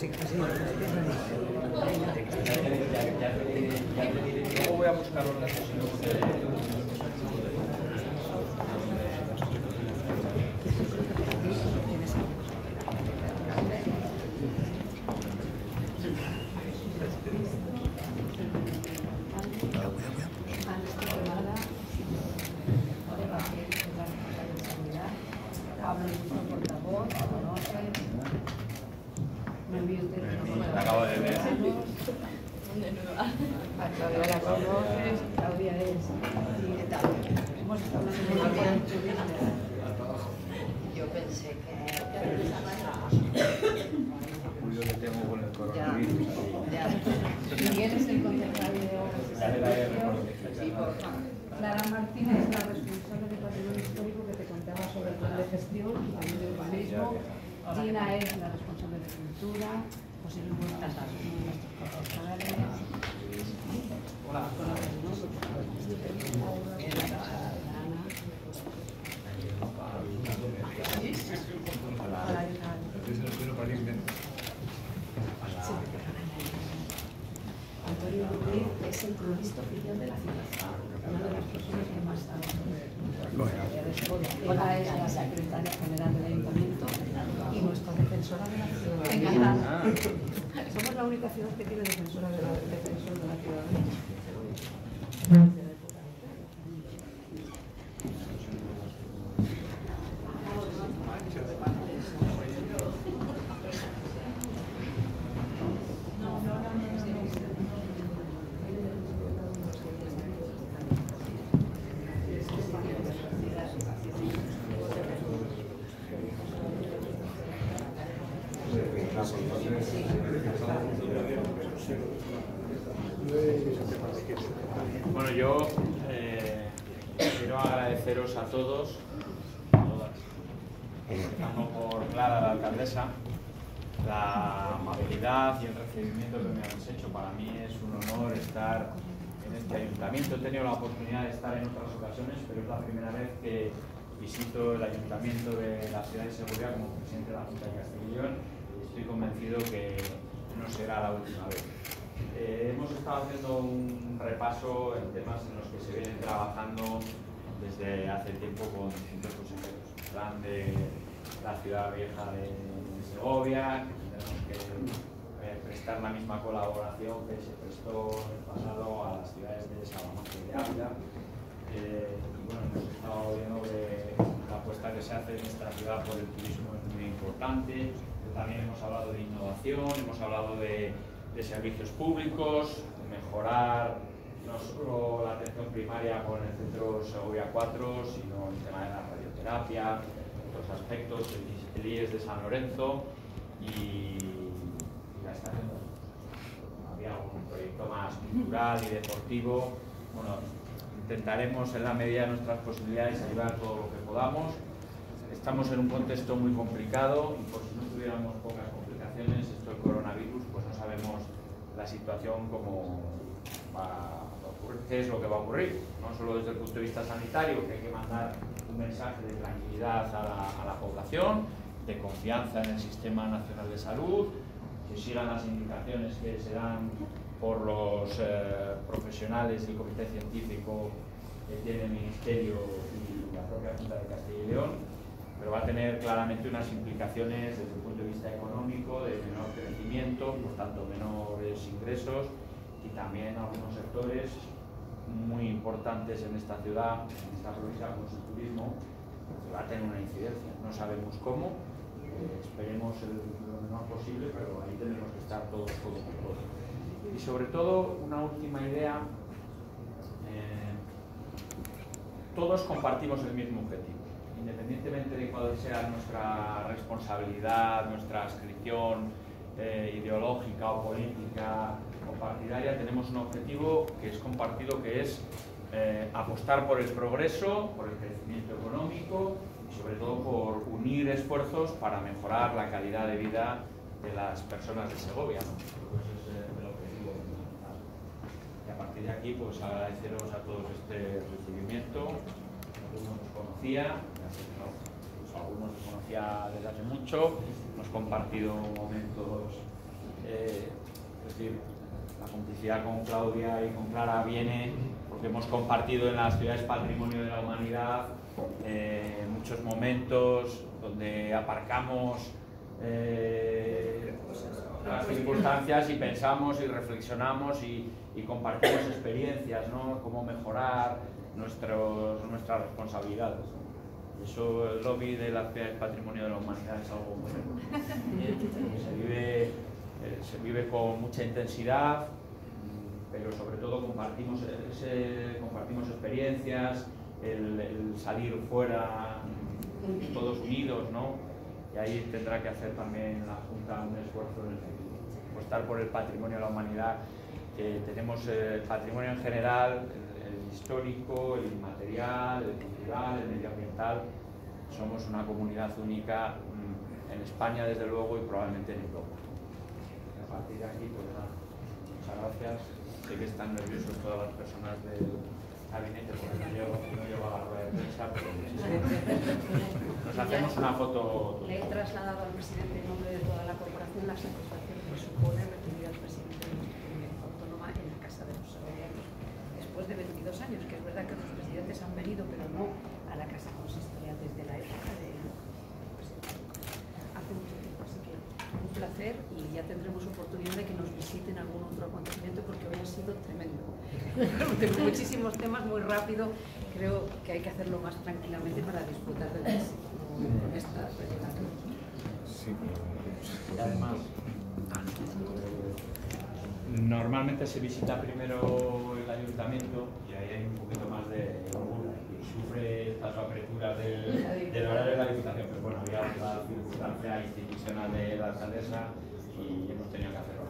casi. Luego voy a buscar los datos. Acabo de ver. Claudia la conoces, Claudia es. ¿Qué tal? Hemos estado una semana. Yo pensé que. Julio que tengo con el coronavirus. Ya. Miguel es el concejal de obras y servicios. Clara Martínez es la responsable de patrimonio histórico que te contaba sobre el plan de gestión y también de urbanismo. Gina es la responsable de cultura. José Luis Huerta es uno de nuestros concejales. Hola. Antonio Ruiz es el cronista oficial de la ciudad, una de las personas que más sabe sobre Hola, es la secretaria general del ayuntamiento y nuestra defensora de la ciudadanía. Somos la única ciudad que tiene defensora de la ciudadanía. Bueno, yo quiero agradeceros a todos, empezando por Clara, la alcaldesa, la amabilidad y el recibimiento que me habéis hecho. Para mí es un honor estar en este ayuntamiento. He tenido la oportunidad de estar en otras ocasiones, pero es la primera vez que visito el ayuntamiento de la ciudad de Segovia como presidente de la Junta de Castilla y León. Estoy convencido que no será la última vez. Hemos estado haciendo un repaso en temas en los que se vienen trabajando desde hace tiempo con distintos consejeros. El plan de la ciudad vieja de Segovia, que tendremos que prestar la misma colaboración que se prestó en el pasado a las ciudades de Salamanca y de Ávila. Y bueno, hemos estado viendo que la apuesta que se hace en esta ciudad por el turismo es muy importante. También hemos hablado de innovación, hemos hablado de servicios públicos, de mejorar no solo la atención primaria con el centro Segovia 4, sino el tema de la radioterapia, otros aspectos, el IES de San Lorenzo y la estación. Había un proyecto más cultural y deportivo. Bueno, intentaremos en la medida de nuestras posibilidades ayudar todo lo que podamos. Estamos en un contexto muy complicado y por si no tuviéramos pocas complicaciones, esto del coronavirus, pues no sabemos la situación cómo va a ocurrir, qué es lo que va a ocurrir, no solo desde el punto de vista sanitario, que hay que mandar un mensaje de tranquilidad a la población, de confianza en el Sistema Nacional de Salud, que sigan las indicaciones que se dan por los profesionales del Comité Científico que tiene el Ministerio y la propia Junta de Castilla y León, pero va a tener claramente unas implicaciones desde el punto de vista económico, de menor crecimiento, por tanto menores ingresos y también algunos sectores muy importantes en esta ciudad, en esta provincia, como es el turismo, que va a tener una incidencia. No sabemos cómo, esperemos lo menor posible, pero ahí tenemos que estar todos. Y sobre todo, una última idea, todos compartimos el mismo objetivo. Independientemente de cuál sea nuestra responsabilidad, nuestra adscripción ideológica o política o partidaria, tenemos un objetivo que es compartido, que es apostar por el progreso, por el crecimiento económico y sobre todo por unir esfuerzos para mejorar la calidad de vida de las personas de Segovia, ¿no? Ese es el objetivo fundamental. Y a partir de aquí, pues agradeceros a todos este recibimiento. Algunos nos conocía, algunos nos conocía desde hace mucho, hemos compartido momentos decir, la complicidad con Claudia y con Clara viene porque hemos compartido en las ciudades Patrimonio de la Humanidad muchos momentos donde aparcamos las circunstancias y pensamos y reflexionamos y compartimos experiencias, ¿no? Cómo mejorar nuestras responsabilidades. Eso, el lobby de las ciudades Patrimonio de la Humanidad es algo muy se vive con mucha intensidad, pero sobre todo compartimos experiencias, el salir fuera todos unidos, ¿no? Y ahí tendrá que hacer también la Junta un esfuerzo en apostar por el patrimonio de la humanidad, que tenemos el patrimonio en general, el histórico, el inmaterial, el cultural, el medioambiental. Somos una comunidad única en España, desde luego, y probablemente en Europa. A partir de aquí, pues nada, muchas gracias. Sé que están nerviosos todas las personas del gabinete porque no llego a la rueda de prensa, pero nos hacemos una foto. Le he trasladado al presidente en nombre de toda la corporación la satisfacción que supone recibir al presidente de nuestra comunidad autónoma en la Casa de los Sabellanos después de 22 años, que es verdad que los presidentes han venido, pero no a la Casa Consistorial desde la época del presidente. Hace mucho tiempo, así que un placer, y ya tendremos oportunidad de que nos visiten algún otro acontecimiento porque hoy ha sido tremendo. Tengo muchísimos temas muy rápido, creo que hay que hacerlo más tranquilamente para disfrutar del mes con esta presentación. Sí, y además normalmente se visita primero el ayuntamiento y ahí hay un poquito más de orgullo y sufre estas aperturas del horario de la diputación, pero bueno, había la circunstancia institucional de la alcaldesa y hemos tenido que hacerlo.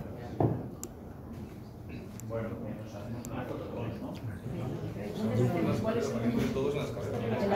Bueno, nos hacemos una foto todos, ¿no? ¿Cuáles son? Todos en las cabezas.